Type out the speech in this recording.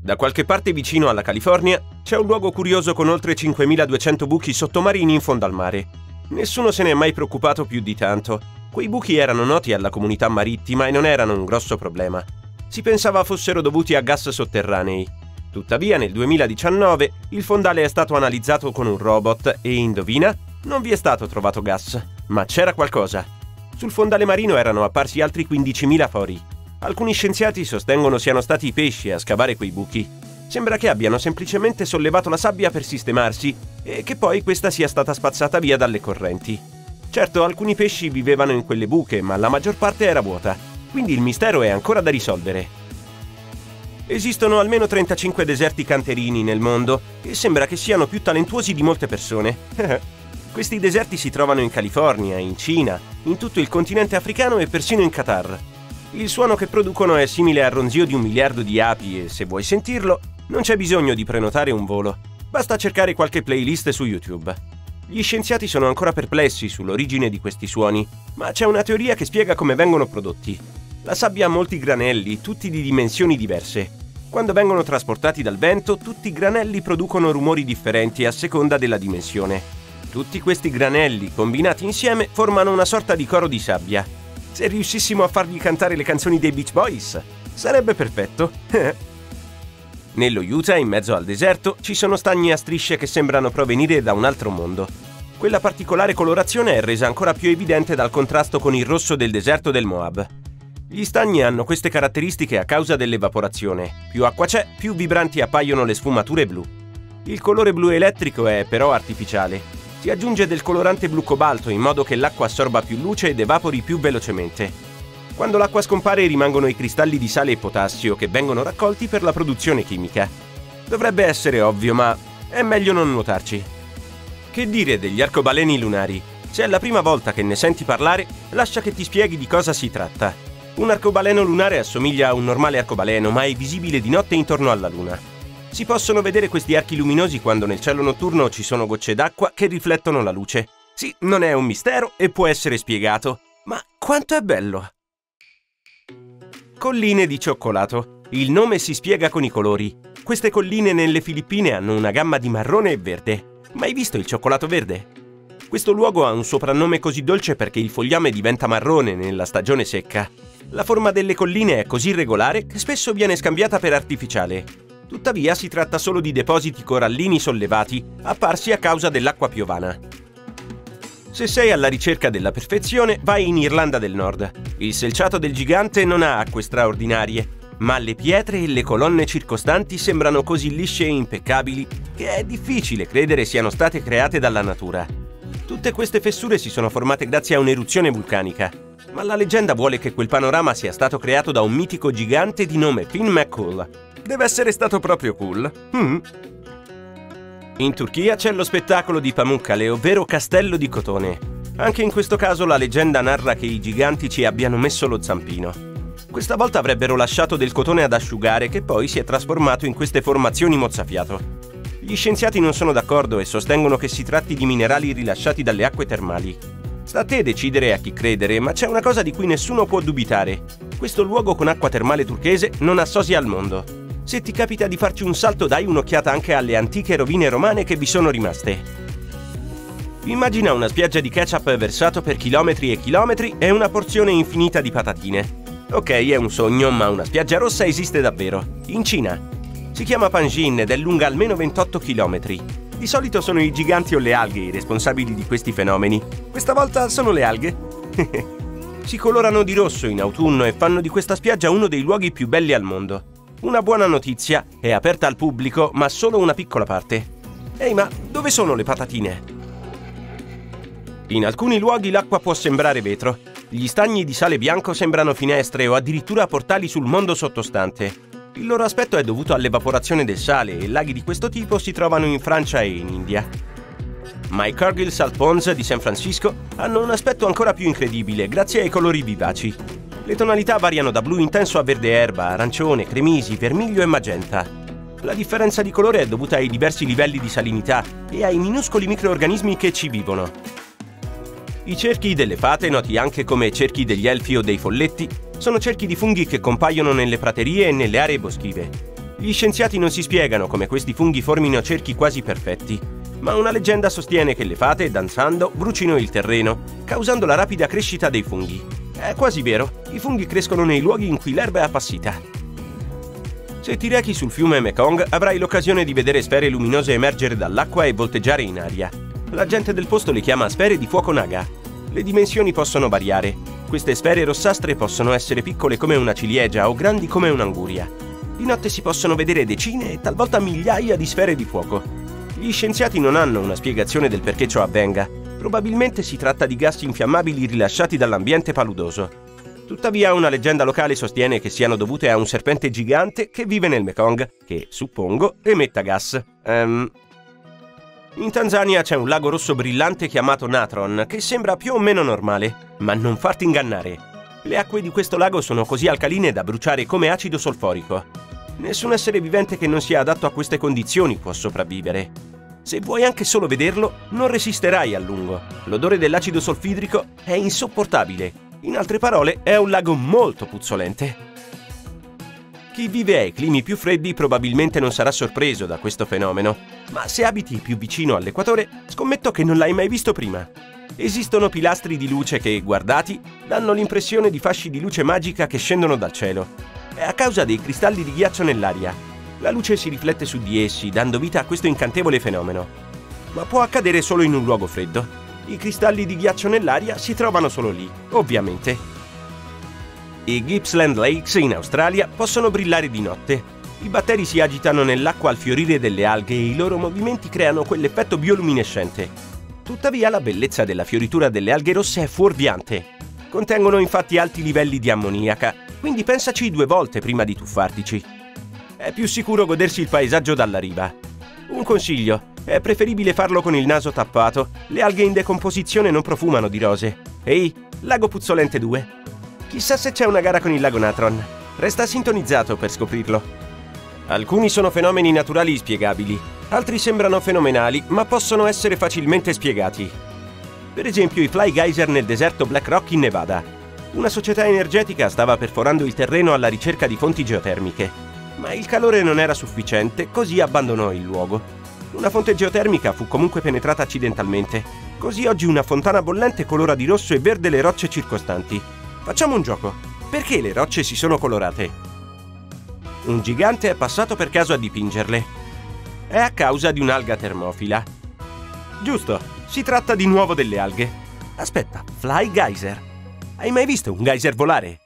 Da qualche parte vicino alla California c'è un luogo curioso con oltre 5.200 buchi sottomarini in fondo al mare. Nessuno se ne è mai preoccupato più di tanto. Quei buchi erano noti alla comunità marittima e non erano un grosso problema. Si pensava fossero dovuti a gas sotterranei. Tuttavia, nel 2019 il fondale è stato analizzato con un robot e, indovina, non vi è stato trovato gas, ma c'era qualcosa. Sul fondale marino erano apparsi altri 15.000 fori. Alcuni scienziati sostengono siano stati i pesci a scavare quei buchi. Sembra che abbiano semplicemente sollevato la sabbia per sistemarsi e che poi questa sia stata spazzata via dalle correnti. Certo, alcuni pesci vivevano in quelle buche, ma la maggior parte era vuota, quindi il mistero è ancora da risolvere. Esistono almeno 35 deserti canterini nel mondo e sembra che siano più talentuosi di molte persone. Questi deserti si trovano in California, in Cina, in tutto il continente africano e persino in Qatar. Il suono che producono è simile al ronzio di 1 miliardo di api e, se vuoi sentirlo, non c'è bisogno di prenotare un volo. Basta cercare qualche playlist su YouTube. Gli scienziati sono ancora perplessi sull'origine di questi suoni, ma c'è una teoria che spiega come vengono prodotti. La sabbia ha molti granelli, tutti di dimensioni diverse. Quando vengono trasportati dal vento, tutti i granelli producono rumori differenti a seconda della dimensione. Tutti questi granelli, combinati insieme, formano una sorta di coro di sabbia. Se riuscissimo a fargli cantare le canzoni dei Beach Boys, sarebbe perfetto. Nello Utah, in mezzo al deserto, ci sono stagni a strisce che sembrano provenire da un altro mondo. Quella particolare colorazione è resa ancora più evidente dal contrasto con il rosso del deserto del Moab. Gli stagni hanno queste caratteristiche a causa dell'evaporazione. Più acqua c'è, più vibranti appaiono le sfumature blu. Il colore blu elettrico è però artificiale. Si aggiunge del colorante blu cobalto in modo che l'acqua assorba più luce ed evapori più velocemente. Quando l'acqua scompare rimangono i cristalli di sale e potassio che vengono raccolti per la produzione chimica. Dovrebbe essere ovvio, ma è meglio non nuotarci. Che dire degli arcobaleni lunari? Se è la prima volta che ne senti parlare, lascia che ti spieghi di cosa si tratta. Un arcobaleno lunare assomiglia a un normale arcobaleno, ma è visibile di notte intorno alla Luna. Si possono vedere questi archi luminosi quando nel cielo notturno ci sono gocce d'acqua che riflettono la luce. Sì, non è un mistero e può essere spiegato, ma quanto è bello! Colline di cioccolato. Il nome si spiega con i colori. Queste colline nelle Filippine hanno una gamma di marrone e verde. Mai visto il cioccolato verde? Questo luogo ha un soprannome così dolce perché il fogliame diventa marrone nella stagione secca. La forma delle colline è così regolare che spesso viene scambiata per artificiale. Tuttavia si tratta solo di depositi corallini sollevati, apparsi a causa dell'acqua piovana. Se sei alla ricerca della perfezione, vai in Irlanda del Nord. Il selciato del gigante non ha acque straordinarie, ma le pietre e le colonne circostanti sembrano così lisce e impeccabili che è difficile credere siano state create dalla natura. Tutte queste fessure si sono formate grazie a un'eruzione vulcanica, ma la leggenda vuole che quel panorama sia stato creato da un mitico gigante di nome Finn McCool. Deve essere stato proprio cool. In Turchia c'è lo spettacolo di Pamukkale, ovvero castello di cotone. Anche in questo caso la leggenda narra che i giganti ci abbiano messo lo zampino. Questa volta avrebbero lasciato del cotone ad asciugare che poi si è trasformato in queste formazioni mozzafiato. Gli scienziati non sono d'accordo e sostengono che si tratti di minerali rilasciati dalle acque termali. Sta a te decidere a chi credere, ma c'è una cosa di cui nessuno può dubitare. Questo luogo con acqua termale turchese non assosia al mondo. Se ti capita di farci un salto, dai un'occhiata anche alle antiche rovine romane che vi sono rimaste. Immagina una spiaggia di ketchup versato per chilometri e chilometri e una porzione infinita di patatine. Ok, è un sogno, ma una spiaggia rossa esiste davvero. In Cina. Si chiama Panjin ed è lunga almeno 28 chilometri. Di solito sono i giganti o le alghe i responsabili di questi fenomeni. Questa volta sono le alghe. Si colorano di rosso in autunno e fanno di questa spiaggia uno dei luoghi più belli al mondo. Una buona notizia, è aperta al pubblico, ma solo una piccola parte. Ehi, ma dove sono le patatine? In alcuni luoghi l'acqua può sembrare vetro. Gli stagni di sale bianco sembrano finestre o addirittura portali sul mondo sottostante. Il loro aspetto è dovuto all'evaporazione del sale e laghi di questo tipo si trovano in Francia e in India. Ma i Cargill Salt Ponds di San Francisco hanno un aspetto ancora più incredibile grazie ai colori vivaci. Le tonalità variano da blu intenso a verde erba, arancione, cremisi, vermiglio e magenta. La differenza di colore è dovuta ai diversi livelli di salinità e ai minuscoli microrganismi che ci vivono. I cerchi delle fate, noti anche come cerchi degli elfi o dei folletti, sono cerchi di funghi che compaiono nelle praterie e nelle aree boschive. Gli scienziati non si spiegano come questi funghi formino cerchi quasi perfetti, ma una leggenda sostiene che le fate, danzando, brucino il terreno, causando la rapida crescita dei funghi. È quasi vero, i funghi crescono nei luoghi in cui l'erba è appassita. Se ti rechi sul fiume Mekong, avrai l'occasione di vedere sfere luminose emergere dall'acqua e volteggiare in aria. La gente del posto le chiama sfere di fuoco Naga. Le dimensioni possono variare. Queste sfere rossastre possono essere piccole come una ciliegia o grandi come un'anguria. Di notte si possono vedere decine e talvolta migliaia di sfere di fuoco. Gli scienziati non hanno una spiegazione del perché ciò avvenga. Probabilmente si tratta di gas infiammabili rilasciati dall'ambiente paludoso. Tuttavia, una leggenda locale sostiene che siano dovute a un serpente gigante che vive nel Mekong, che, suppongo, emetta gas. In Tanzania c'è un lago rosso brillante chiamato Natron, che sembra più o meno normale, ma non farti ingannare. Le acque di questo lago sono così alcaline da bruciare come acido solforico. Nessun essere vivente che non sia adatto a queste condizioni può sopravvivere. Se vuoi anche solo vederlo, non resisterai a lungo. L'odore dell'acido solfidrico è insopportabile. In altre parole, è un lago molto puzzolente. Chi vive ai climi più freddi probabilmente non sarà sorpreso da questo fenomeno, ma se abiti più vicino all'equatore, scommetto che non l'hai mai visto prima. Esistono pilastri di luce che, guardati, danno l'impressione di fasci di luce magica che scendono dal cielo. È a causa dei cristalli di ghiaccio nell'aria. La luce si riflette su di essi, dando vita a questo incantevole fenomeno. Ma può accadere solo in un luogo freddo. I cristalli di ghiaccio nell'aria si trovano solo lì, ovviamente. I Gippsland Lakes in Australia possono brillare di notte. I batteri si agitano nell'acqua al fiorire delle alghe e i loro movimenti creano quell'effetto bioluminescente. Tuttavia la bellezza della fioritura delle alghe rosse è fuorviante. Contengono infatti alti livelli di ammoniaca, quindi pensaci 2 volte prima di tuffartici. È più sicuro godersi il paesaggio dalla riva. Un consiglio: è preferibile farlo con il naso tappato. Le alghe in decomposizione non profumano di rose. Ehi, Lago Puzzolente 2. Chissà se c'è una gara con il lago Natron. Resta sintonizzato per scoprirlo. Alcuni sono fenomeni naturali spiegabili, altri sembrano fenomenali, ma possono essere facilmente spiegati. Per esempio i Fly Geyser nel deserto Black Rock in Nevada. Una società energetica stava perforando il terreno alla ricerca di fonti geotermiche, ma il calore non era sufficiente, così abbandonò il luogo. Una fonte geotermica fu comunque penetrata accidentalmente, così oggi una fontana bollente colora di rosso e verde le rocce circostanti. Facciamo un gioco. Perché le rocce si sono colorate? Un gigante è passato per caso a dipingerle. È a causa di un'alga termofila. Giusto, si tratta di nuovo delle alghe. Aspetta, Fly Geyser. Hai mai visto un geyser volare?